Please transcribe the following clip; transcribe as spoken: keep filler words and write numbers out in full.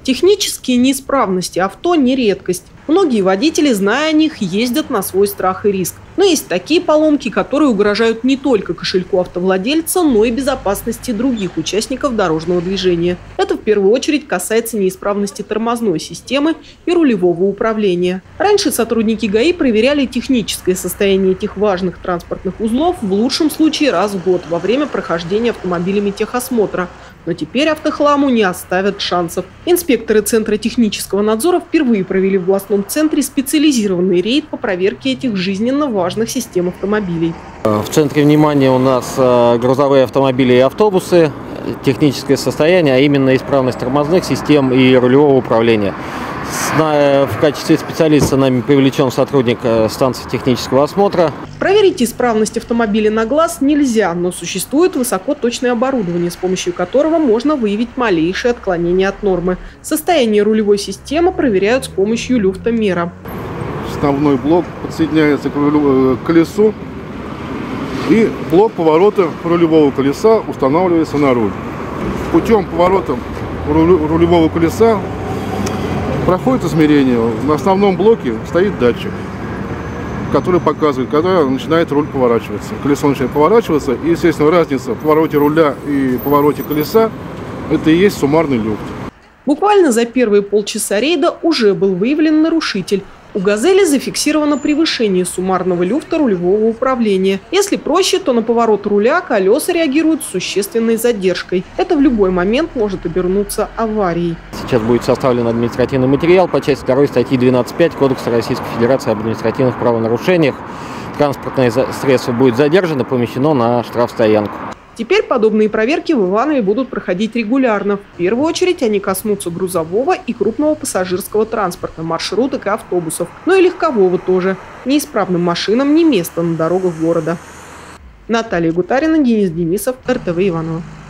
Технические неисправности авто не редкость. Многие водители, зная о них, ездят на свой страх и риск. Но есть такие поломки, которые угрожают не только кошельку автовладельца, но и безопасности других участников дорожного движения. Это в первую очередь касается неисправности тормозной системы и рулевого управления. Раньше сотрудники ГАИ проверяли техническое состояние этих важных транспортных узлов в лучшем случае раз в год во время прохождения автомобилями техосмотра. Но теперь автохламу не оставят шансов. Инспекторы Центра технического надзора впервые провели в областном центре специализированный рейд по проверке этих жизненно важных систем автомобилей. В центре внимания у нас грузовые автомобили и автобусы, техническое состояние, а именно исправность тормозных систем и рулевого управления. В качестве специалиста нами привлечен сотрудник станции технического осмотра. Проверить исправность автомобиля на глаз нельзя, но существует высокоточное оборудование, с помощью которого можно выявить малейшие отклонения от нормы. Состояние рулевой системы проверяют с помощью люфтомера. Основной блок подсоединяется к колесу, и блок поворота рулевого колеса устанавливается на руль. Путем поворота рулевого колеса проходит измерение. На основном блоке стоит датчик, который показывает, когда начинает руль поворачиваться. Колесо начинает поворачиваться, и, естественно, разница в повороте руля и повороте колеса – это и есть суммарный люфт. Буквально за первые полчаса рейда уже был выявлен нарушитель. У «Газели» зафиксировано превышение суммарного люфта рулевого управления. Если проще, то на поворот руля колеса реагируют с существенной задержкой. Это в любой момент может обернуться аварией. Сейчас будет составлен административный материал по части второй статьи двенадцать пять Кодекса Российской Федерации об административных правонарушениях. Транспортное средство будет задержано, помещено на штрафстоянку. Теперь подобные проверки в Иванове будут проходить регулярно. В первую очередь они коснутся грузового и крупного пассажирского транспорта, маршруток и автобусов, но и легкового тоже. Неисправным машинам не место на дорогах города. Наталья Гутарина, Денис Денисов, эр тэ вэ Иваново.